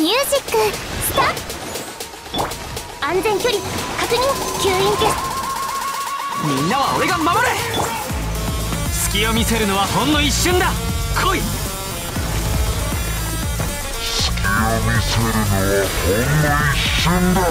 ミュージックスタート。安全距離確認。吸引テスト。 みんなは俺が守る。隙を見せるのはほんの一瞬だ。来い。 隙を見せるのはほんの一瞬だ。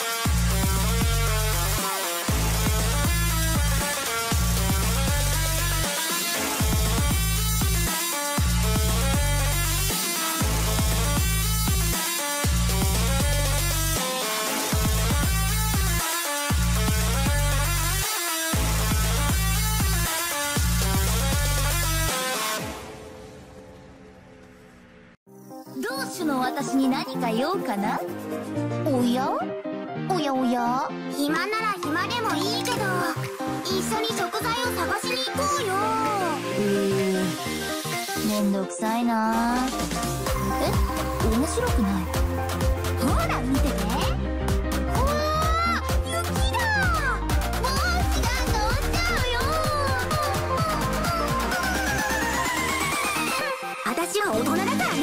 同種の私に何か用かな。おやおやおや。暇なら暇でもいいけど一緒に食材を探しに行こうよ。めんどくさいな。面白くない。ほら見てて。うわー、雪だ。もう気が乗っちゃうよ。私は大人だからね。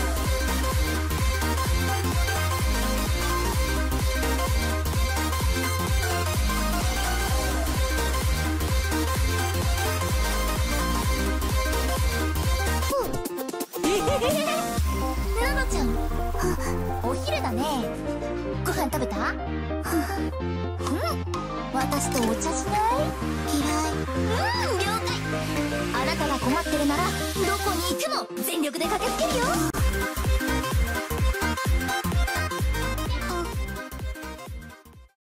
ヌノちゃん、お昼だね。ご飯食べた？私とお茶しない？嫌い。了解。あなたが困ってるならどこに行っても全力で駆けつけるよ。